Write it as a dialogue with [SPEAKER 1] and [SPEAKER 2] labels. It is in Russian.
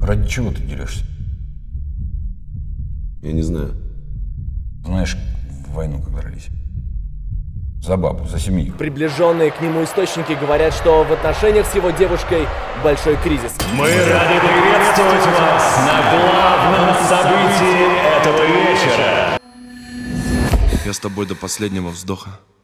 [SPEAKER 1] Ради чего ты дерешься?
[SPEAKER 2] Я не знаю.
[SPEAKER 1] Знаешь, в войну как дрались. За бабу, за семью.
[SPEAKER 3] Приближенные к нему источники говорят, что в отношениях с его девушкой большой кризис.
[SPEAKER 4] Мы рады приветствовать вас на главном событии этого вечера.
[SPEAKER 2] Я с тобой до последнего вздоха.